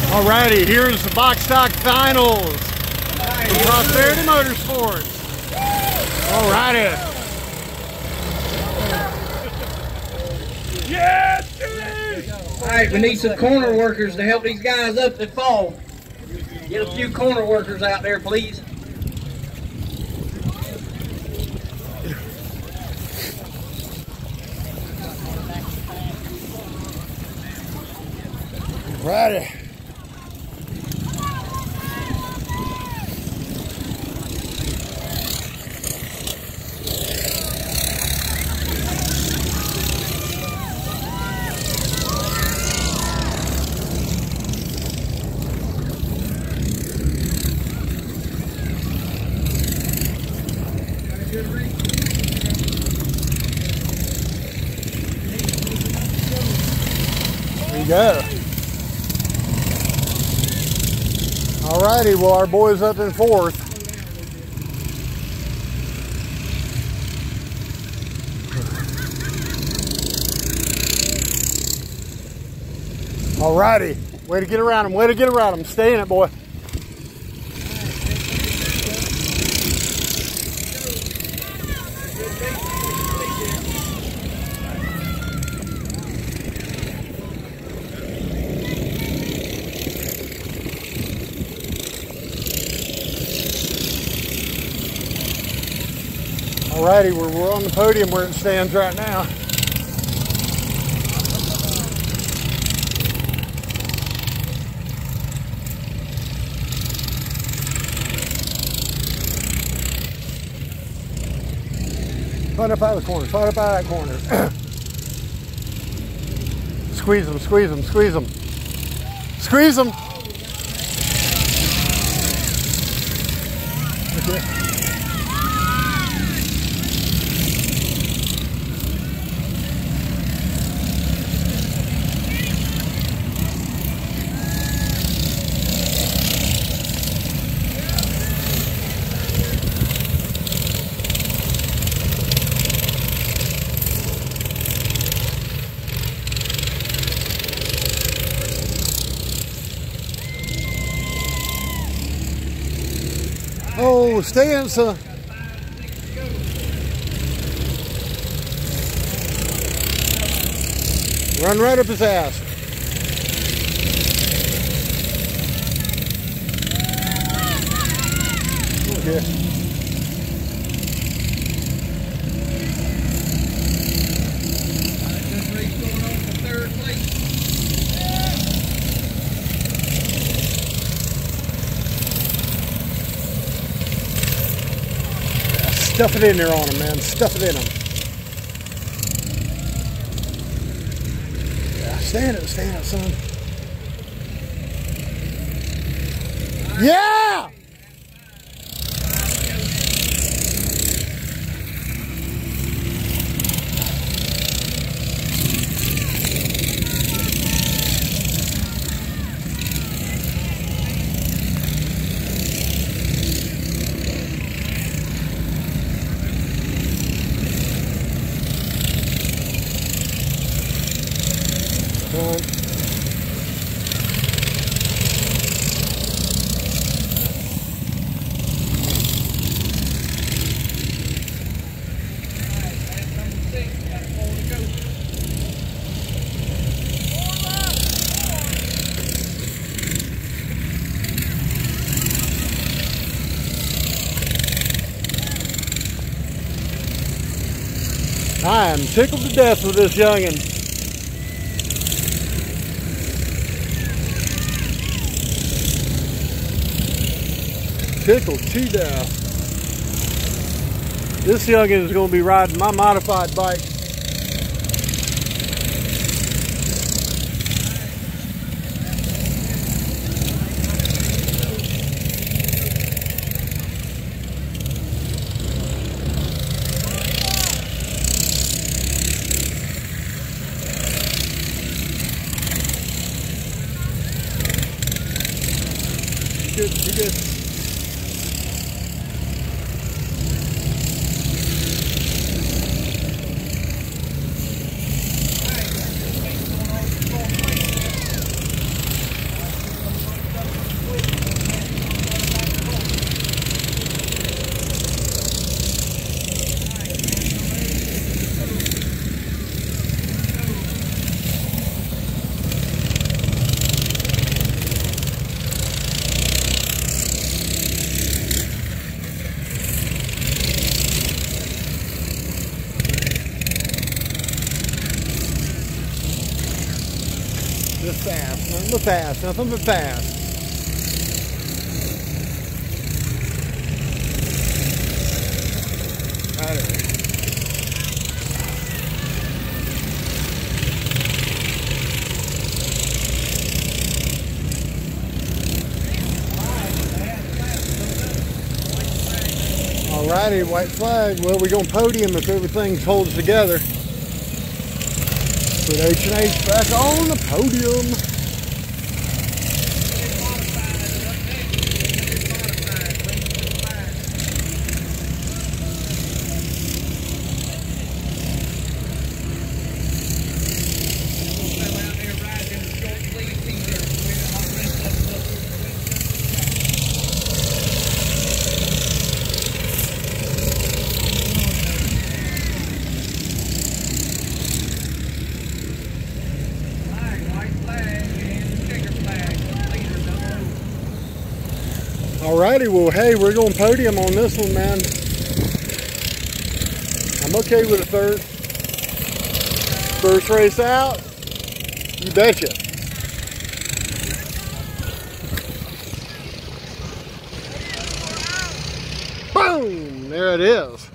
Alrighty, here's the box stock finals from Prosperity Motorsports. Alrighty. Yes, dude! Alright, we need some corner workers to help these guys up that fall. Get a few corner workers out there, please. Righty. There you go. Alrighty, well our boy's up in fourth. Alrighty, way to get around him, way to get around him. Stay in it, boy. Alrighty, we're on the podium where it stands right now. Find up out of the corner, find up out of that corner. Squeeze them, squeeze them, squeeze them. Squeeze them! Okay. Oh, stay in, son. Run right up his ass. Okay. This race going on for third place. Stuff it in there on him, man. Stuff it in him. Yeah, stand it, son. Yeah! I am tickled to death with this youngin'. Tickled to death. This youngin' is going to be riding my modified bike. Good, you good. but fast, nothing but fast. Alrighty, white flag. Well, we're going to podium if everything holds together. Put H&H back on the podium. Alrighty, well, hey, we're going podium on this one, man. I'm okay with a third. First race out, you betcha. Boom, there it is.